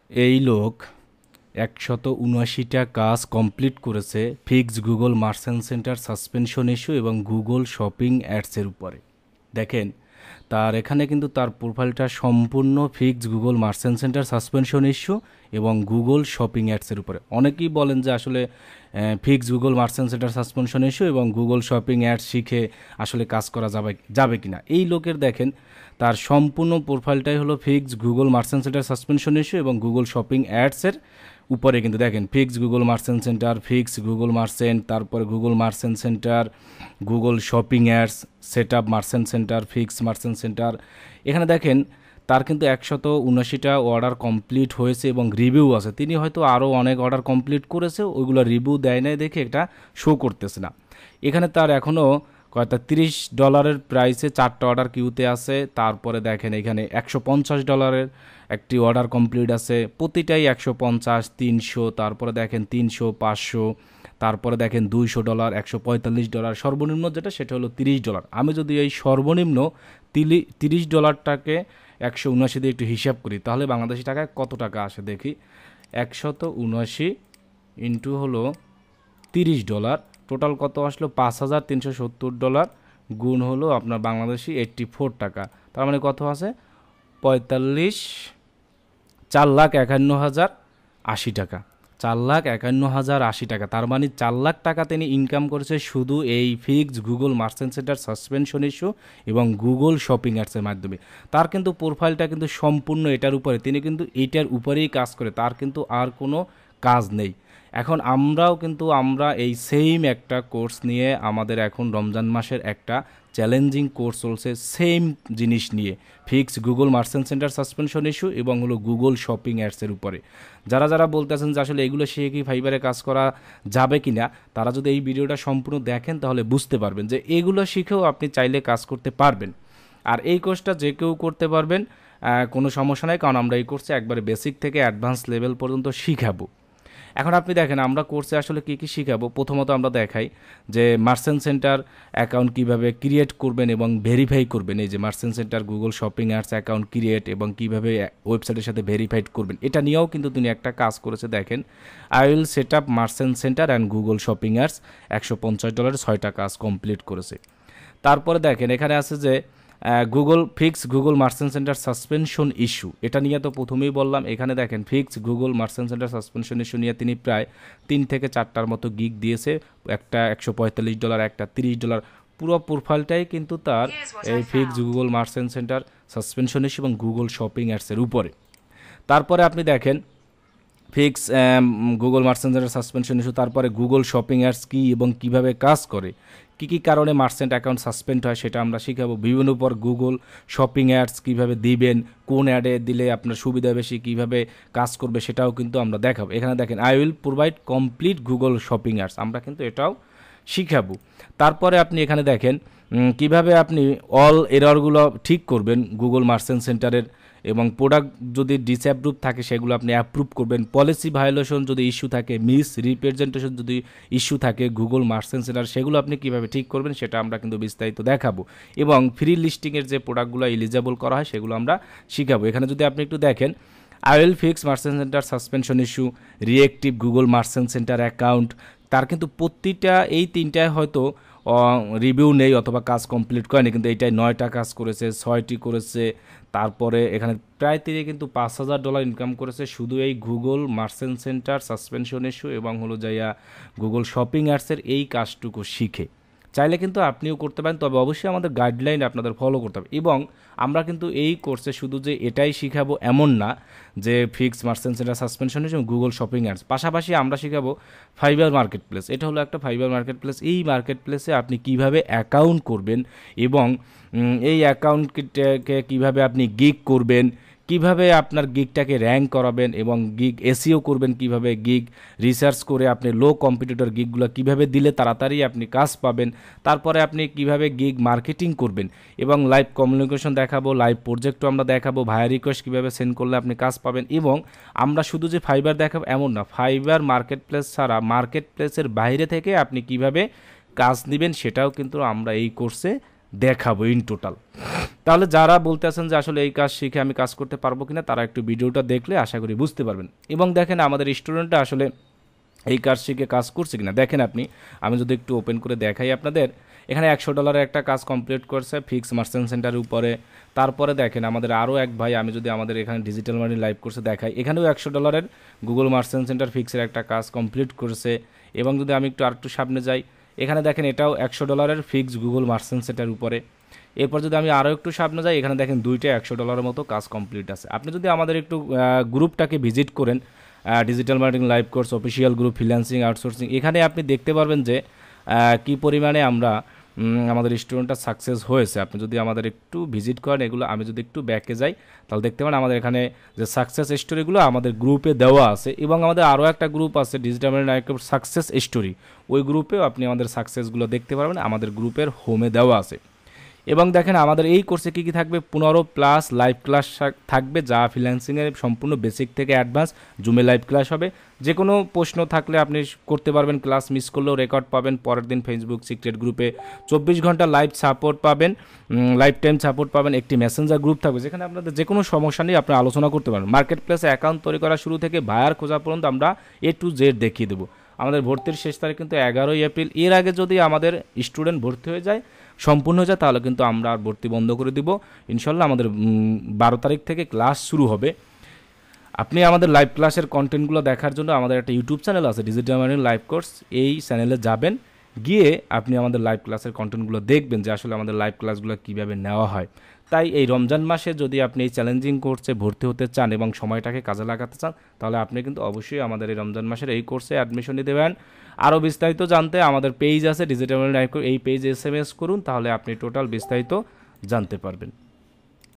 এই লোক 179টা কাজ কমপ্লিট করেছে fix Google merchant center suspension issue এবং গুগল শপিং অ্যাডসের উপরে। দেখেন তার এখানে কিন্তু তার প্রোফাইলটা সম্পূর্ণ fix Google merchant center suspension issue এবং গুগল শপিং অ্যাডসের উপরে। অনেকেই বলেন যে আসলে fix Google merchant center suspension issue এবং গুগল শপিং অ্যাডস শিখে আসলে কাজ করা যাবে কিনা। এই লোকের দেখেন তার সম্পূর্ণ প্রোফাইলটাই হলো fix Google merchant center suspension issue এবং গুগল শপিং অ্যাডসের উপরে। কিন্তু দেখেন fix Google merchant center, fix Google merchant, তারপরে Google merchant center, Google shopping ads, set up merchant center, fix merchant center. এখানে দেখেন তার কিন্তু 179টা অর্ডার কমপ্লিট হয়েছে এবং রিভিউ আছে। তিনি হয়তো আরও অনেক অর্ডার কমপ্লিট করেছে, ওইগুলো রিভিউ দেয় নাই দেখে এটা শো করতেছে না। এখানে তার এখনও কয়টা $30 প্রাইসে 4টা অর্ডার কিউতে আছে। তারপরে দেখেন এখানে $150 একটি অর্ডার কমপ্লিট আছে, প্রতিটাই 150, 300, তারপরে দেখেন 300, 500, তারপরে দেখেন $200, $145, সর্বনিম্ন যেটা সেটা হলো $30। আমি যদি এই সর্বনিম্ন $30টাকে 179 দিয়ে একটু হিসাব করি তাহলে বাংলাদেশি টাকায় কত টাকা আসে দেখি। 179 ইন্টু হলো $30, টোটাল কত আসলো $5370, গুণ হলো আপনার বাংলাদেশি 84 টাকা। তার মানে কত আছে 4,51,080 টাকা। 4,51,080 টাকা, তার মানে 4 লাখ টাকা তিনি ইনকাম করেছে শুধু এই fixed Google merchant center suspension issue এবং গুগল শপিং অ্যাডসের মাধ্যমে। তার কিন্তু প্রোফাইলটা কিন্তু সম্পূর্ণ এটার উপরে, তিনি কিন্তু এটার উপরেই কাজ করে, তার কিন্তু আর কোনো কাজ নেই। এখন আমরা এই সেম একটা কোর্স নিয়ে আমাদের এখন রমজান মাসের একটা চ্যালেঞ্জিং কোর্স চলছে সেম জিনিস নিয়ে, fix Google merchant center suspension issue এবং হলো গুগল শপিং অ্যাডসের উপরে। যারা বলতেছেন যে আসলে এগুলো শিখে কি ফাইবারে কাজ করা যাবে কি না, তারা যদি এই ভিডিওটা সম্পূর্ণ দেখেন তাহলে বুঝতে পারবেন যে এগুলো শিখেও আপনি চাইলে কাজ করতে পারবেন। আর এই কোর্সটা যে কেউ করতে পারবেন, কোনো সমস্যা নাই, কারণ আমরা এই কোর্সে একবারে বেসিক থেকে অ্যাডভান্স লেভেল পর্যন্ত শিখাবো। এখন আপনি দেখেন আমরা কোর্সে আসলে কী কী শিখাবো। প্রথমত আমরা দেখাই যে মার্চেন্ট সেন্টার অ্যাকাউন্ট কীভাবে ক্রিয়েট করবেন এবং ভেরিফাই করবেন। এই যে merchant center Google shopping ads account create এবং কীভাবে ওয়েবসাইটের সাথে ভেরিফাইড করবেন, এটা নিয়েও কিন্তু তিনি একটা কাজ করেছে। দেখেন I will set up merchant center and Google shopping ads, $150 6টা কাজ কমপ্লিট করেছে। তারপরে দেখেন এখানে আছে যে Google merchant center suspension issue, এটা নিয়ে তো প্রথমেই বললাম। এখানে দেখেন fix Google merchant center suspension issue নিয়ে তিনি প্রায় 3 থেকে 4টার মতো গিগ দিয়েছে, একটা $145, একটা $30। পুরো প্রোফাইলটাই কিন্তু তার এই fix Google merchant center suspension issue এবং গুগল শপিং অ্যাডসের উপরে। তারপরে আপনি দেখেন fix Google merchant center suspension issue, তারপরে গুগল শপিং অ্যাডস কী এবং কীভাবে কাজ করে, কী কারণে মার্চেন্ট অ্যাকাউন্ট সাসপেন্ড হয় সেটা আমরা শিখাবো। বিভিন্ন পর গুগল শপিং অ্যাডস কীভাবে দিবেন, কোন অ্যাডে দিলে আপনার সুবিধা বেশি, কীভাবে কাজ করবে সেটাও কিন্তু আমরা দেখাবো। এখানে দেখেন I will provide complete Google shopping ads, আমরা কিন্তু এটাও শিখাবো। তারপরে আপনি এখানে দেখেন কিভাবে আপনি অল এররগুলো ঠিক করবেন গুগল মার্চেন্ট সেন্টারের, এবং প্রোডাক্ট যদি ডিসঅ্যাপ্রুভ থাকে সেগুলো আপনি অ্যাপ্রুভ করবেন। পলিসি ভায়োলেশন যদি ইস্যু থাকে, মিস রিপ্রেজেন্টেশন যদি ইস্যু থাকে গুগল মার্চেন্ট সেন্টার, সেগুলো আপনি কীভাবে ঠিক করবেন সেটা আমরা কিন্তু বিস্তারিত দেখাবো। এবং ফ্রি লিস্টিংয়ের যে প্রোডাক্টগুলো এলিজেবল করা হয় সেগুলো আমরা শিখাবো। এখানে যদি আপনি একটু দেখেন I will fix merchant center suspension issue, reactive Google merchant center account, তার কিন্তু প্রতিটা এই 3টায় হয়তো রিভিউ নেই অথবা কাজ কমপ্লিট করেনি, কিন্তু এইটাই 9টা কাজ করেছে, 6টি করেছে। তারপরে এখানে প্রায় তিনি কিন্তু $5,000 ইনকাম করেছে শুধু এই Google merchant center suspension issue এবং হলো যাইয়া গুগল শপিং অ্যাডসের এই কাজটুকু শিখে। চাইলে কিন্তু আপনিও করতে পারেন, তবে অবশ্যই আমাদের গাইডলাইন আপনাদের ফলো করতে হবে। এবং আমরা কিন্তু এই কোর্সে শুধু যে এটাই শিখাবো এমন না, যে ফিক্স মার্চেন্ট সেন্টার সাসপেনশন এবং গুগল শপিং অ্যাডস, পাশাপাশি আমরা শিখাবো ফাইবার মার্কেট প্লেস। এটা হলো একটা ফাইবার মার্কেট প্লেস। এই মার্কেট প্লেসে আপনি কিভাবে অ্যাকাউন্ট করবেন এবং এই অ্যাকাউন্টকে কিভাবে আপনি গিগ করবেন, কিভাবে আপনার গিগটাকে র্যাঙ্ক করাবেন এবং গিগ এসইও করবেন, কিভাবে গিগ রিসার্চ করে আপনি লো কম্পিটিটর গিগগুলো কিভাবে দিলে তাড়াতাড়ি আপনি কাজ পাবেন, তারপরে আপনি কিভাবে গিগ মার্কেটিং করবেন এবং লাইভ কমিউনিকেশন দেখাবো, লাইভ প্রজেক্টও আমরা দেখাবো, ভায়া রিকোয়েস্ট কীভাবে সেন্ড করলে আপনি কাজ পাবেন। এবং আমরা শুধু যে ফাইবার দেখাবো এমন না, ফাইবার মার্কেট প্লেস ছাড়া মার্কেট প্লেসের বাইরে থেকে আপনি কিভাবে কাজ নেবেন সেটাও কিন্তু আমরা এই কোর্সে দেখাবো ইন টোটাল। তাহলে যারা বলতে আছেন যে আসলে এই কাজ শিখে আমি কাজ করতে পারবো কিনা, তারা একটু ভিডিওটা দেখলে আশা করি বুঝতে পারবেন। এবং দেখেন আমাদের স্টুডেন্টরা আসলে এই কাজ শিখে কাজ করছে কিনা। দেখেন আপনি, আমি যদি একটু ওপেন করে দেখাই আপনাদের, এখানে $100 একটা কাজ কমপ্লিট করছে ফিক্স মার্চেন্ট সেন্টারের উপরে। তারপরে দেখেন আমাদের আরও এক ভাই, আমি যদি আমাদের এখানে ডিজিটাল মানি লাইভ কোর্সে দেখাই, এখানেও $100 গুগল মার্চেন্ট সেন্টার ফিক্সের একটা কাজ কমপ্লিট করেছে। এবং যদি আমি একটু আরেকটু সামনে যাই, এখানে দেখেন এটাও $100 ফিক্স গুগল মার্চেন্ট সেন্টার উপরে। এরপর যদি আমি আরও একটু সামনে যাই, এখানে দেখেন দুইটা $100 মতো কাজ কমপ্লিট আছে। আপনি যদি আমাদের একটু গ্রুপটাকে ভিজিট করেন, digital marketing live course official group freelancing outsourcing, এখানে আপনি দেখতে পারবেন যে কী পরিমাণে আমরা আমাদের স্টুডেন্টটা সাকসেস হয়েছে। আপনি যদি আমাদের একটু ভিজিট করেন, এগুলো আমি যদি একটু ব্যাকে যাই, তাহলে দেখতে পারেন আমাদের এখানে যে সাকসেস স্টোরিগুলো আমাদের গ্রুপে দেওয়া আছে। এবং আমাদের আরও একটা গ্রুপ আছে ডিজিটাল মার্কেটিং সাকসেস স্টোরি, ওই গ্রুপেও আপনি আমাদের সাকসেসগুলো দেখতে পারবেন, আমাদের গ্রুপের হোমে দেওয়া আছে। এবং দেখেন আমাদের এই কোর্সে কী কী থাকবে, 15+ লাইভ ক্লাস থাকবে, যা ফ্রিল্যান্সিংয়ের সম্পূর্ণ বেসিক থেকে অ্যাডভান্স জুমে লাইভ ক্লাস হবে। যে কোনো প্রশ্ন থাকলে আপনি করতে পারবেন, ক্লাস মিস করলেও রেকর্ড পাবেন। পরের দিন ফেসবুক সিক্রেট গ্রুপে 24 ঘন্টা লাইভ সাপোর্ট পাবেন, লাইফ টাইম সাপোর্ট পাবেন। একটি মেসেঞ্জার গ্রুপ থাকবে যেখানে আপনাদের যে কোনো সমস্যা নিয়ে আপনি আলোচনা করতে পারবেন। মার্কেট প্লেসে অ্যাকাউন্ট তৈরি করা শুরু থেকে বায়ার খোঁজা পর্যন্ত আমরা A to Z দেখিয়ে দেবো। আমাদের ভর্তির শেষ তারিখ কিন্তু 11ই এপ্রিল। এর আগে যদি আমাদের স্টুডেন্ট ভর্তি হয়ে যায়, সম্পূর্ণ হয়ে যায়, তাহলে কিন্তু আমরা আর ভর্তি বন্ধ করে দিব ইনশাল্লাহ। আমাদের 12 তারিখ থেকে ক্লাস শুরু হবে। আপনি আমাদের লাইভ ক্লাসের কন্টেন্টগুলো দেখার জন্য আমাদের একটা ইউটিউব চ্যানেল আছে ডিজিটাল মার্কেটিং লাইভ কোর্স, এই চ্যানেলে যাবেন, গিয়ে আপনি আমাদের লাইভ ক্লাসের কন্টেন্টগুলো দেখবেন যে আসলে আমাদের লাইভ ক্লাসগুলো কীভাবে নেওয়া হয়। তাই এই রমজান মাসে যদি আপনি এই চ্যালেঞ্জিং কোর্সে ভর্তি হতে চান এবং সময়টাকে কাজে লাগাতে চান, তাহলে আপনি কিন্তু অবশ্যই আমাদের এই রমজান মাসের এই কোর্সে অ্যাডমিশন নিতে দেবেন। আরও বিস্তারিত জানতে আমাদের পেজ আছে ডিজিটাল মার্কেটিং লাইভ কোর্স, এই পেজে SMS করুন, তাহলে আপনি টোটাল বিস্তারিত জানতে পারবেন।